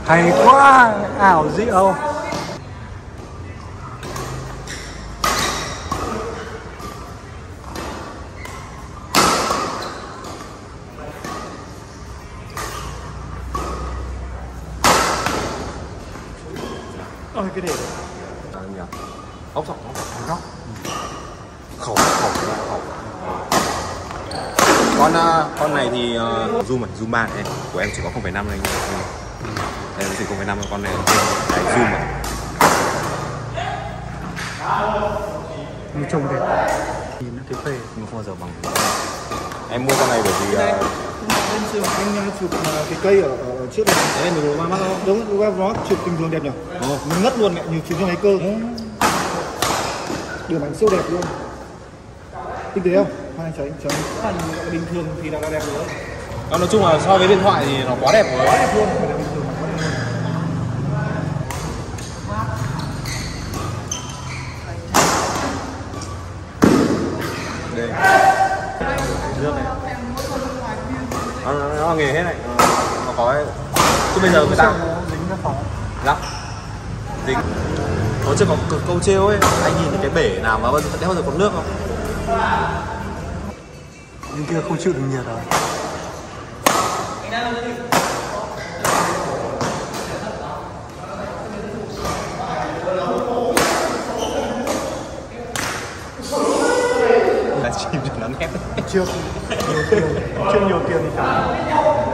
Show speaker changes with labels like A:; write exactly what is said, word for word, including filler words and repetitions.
A: Hay quá, ảo diệu. Ôi cái để
B: à, nhỉ? Ốc sọc, ốc sọc, ốc khẩu, khẩu, khẩu. Con uh, con này thì uh, zoom này, zoom ba này, của em chỉ có không phẩy năm này nha. Đây chỉ không phẩy năm, con này đấy, zoom này.
A: như trông đẹp, nhìn nó thấy phê.
B: Nhưng không bao giờ bằng. Em mua con này bởi vì uh,
C: anh chụp anh chụp cái cây ở, ở trước này.
B: đấy mình mua mắt không?
C: Đúng, nó chụp bình thường đẹp nhỉ?
B: Ồ,
C: mình ngất luôn, như chụp trong cái cơ. Đường ảnh siêu đẹp luôn. Tinh tế không? Hai cháy, cháy. Bình thường thì là đẹp rồi.
B: nói chung là so với điện thoại thì nó quá đẹp rồi.
C: Quá đẹp luôn, phải là bình thường mà quá đẹp luôn.
B: Đây. Nước này. Nó, nó, nó nghề hết này. Nó có ấy. Chứ bây giờ người ta
A: dính nó phóng.
B: lắm. Dính. Có chưa có câu trêu ấy, anh nhìn cái bể nào mà đéo bao giờ có nước không?
A: Nhưng kia không chịu được nhiệt rồi.
B: Là chìm cho nó nét.
A: Chưa nhiều tiền, chưa nhiều tiền thì cả.